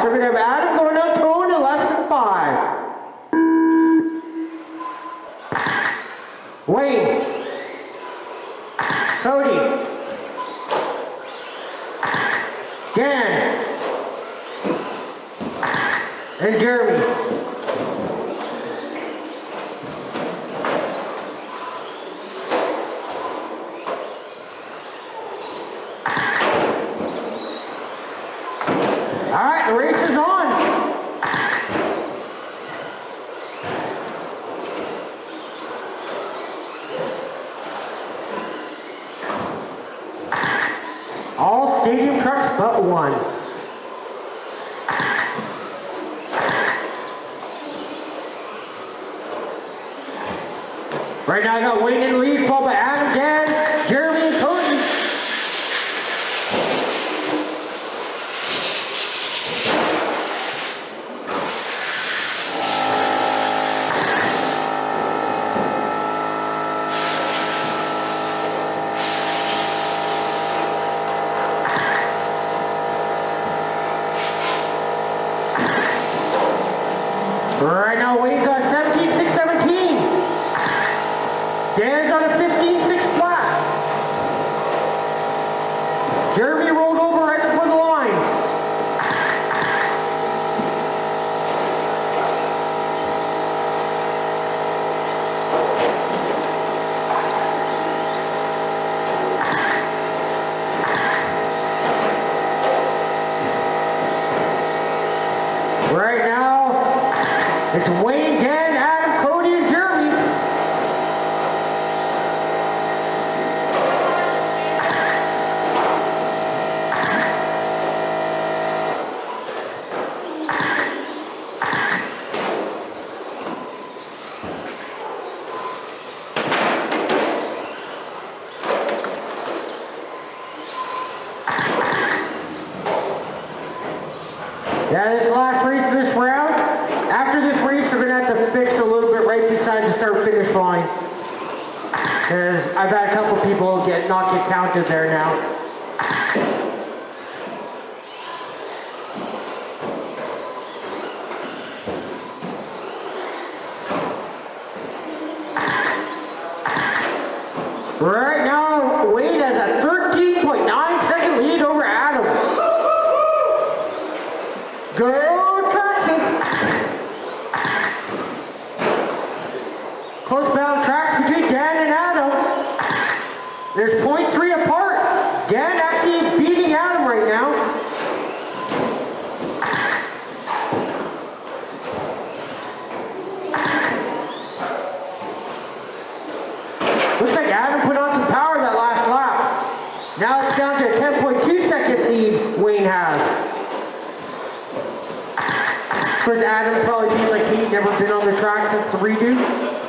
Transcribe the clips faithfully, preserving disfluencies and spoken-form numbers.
So we're going to have Adam going out tone in less than five. Wayne. Cody. Dan. And Jeremy. All right, the race is on. All stadium trucks but one. Right now I got Wayne in the lead, followed by Adam, Dan, Jeremy, and Cody. Right now Wayne's on seventeen six seventeen. Dan's on a fifteen six flat. Jeremy rolled over right before the line. Right now, it's Wayne, Dan, Adam, Cody, and Jeremy. Yeah, this last race of this round. After this race, we're going to have to fix a little bit right beside the start-finish line. Because I've had a couple people get not get counted there now. Right now, Wade has a thirteen point nine second lead over Adam. Go Texas! Close bound tracks between Dan and Adam. There's point three apart. Dan actually beating Adam right now. Looks like Adam put on some power that last lap. Now it's down to a ten point two second lead Wayne has. Of course, Adam probably being like me, never been on the track since the redo.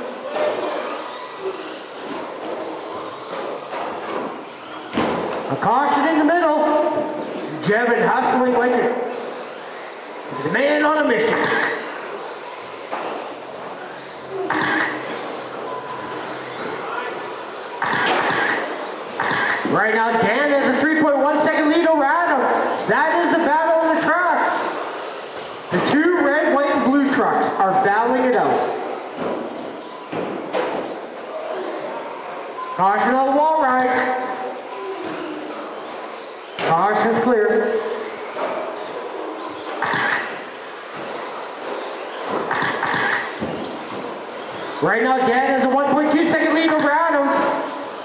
A caution in the middle. Jevin hustling like a the man on a mission. Right now, Dan has a three point one second lead over Adam. That is the battle on the track. The two red, white, and blue trucks are battling it out. Caution on the wall ride. Caution's clear. Right now, Dan has a one point two second lead over Adam.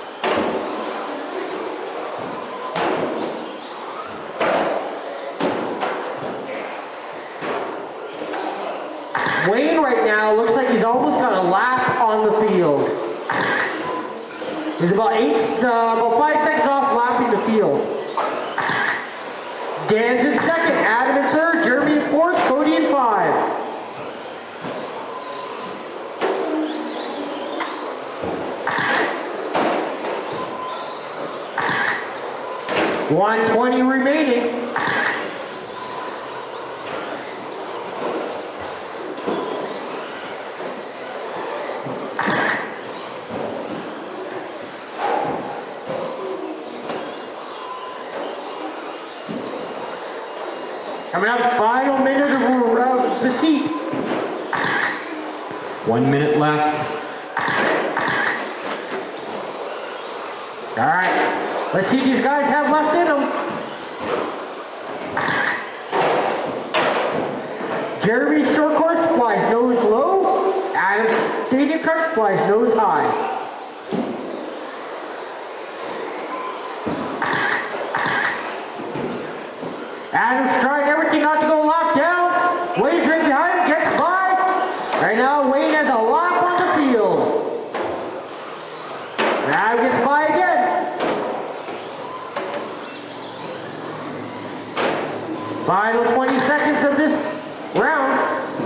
Wayne right now looks like he's almost got a lap on the field. He's about eight, uh, about five seconds off lapping the field. Dan's in second, Adam in third, Jeremy in fourth, Cody in five. one twenty remaining. Coming up, final final minute of uh, the heat. One minute left. All right, let's see what these guys have left in them. Jeremy's short course flies nose low. Adam's stadium truck flies nose high. Adam's trying everything not to go locked down. Wayne's right behind him, gets by. Right now, Wayne has a lap on the field. Now gets by again. Final twenty seconds of this round.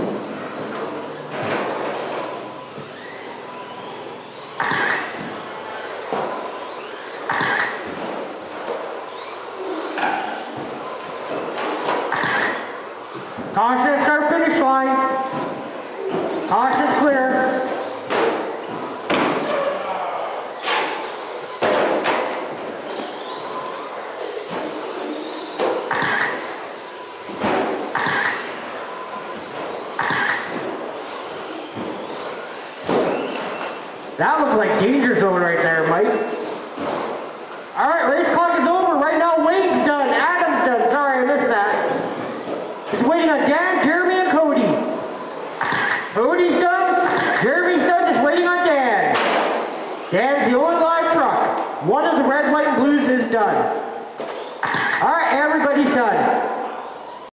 Caution at start finish line. Caution clear. That looked like danger zone right there, Mike. All right, race clock is over. Right now, Wayne's done. Adam's done. Sorry, I missed that. He's waiting on Dan, Jeremy, and Cody. Cody's done. Jeremy's done. Just waiting on Dan. Dan's the only live truck. One of the red, white, and blues is done.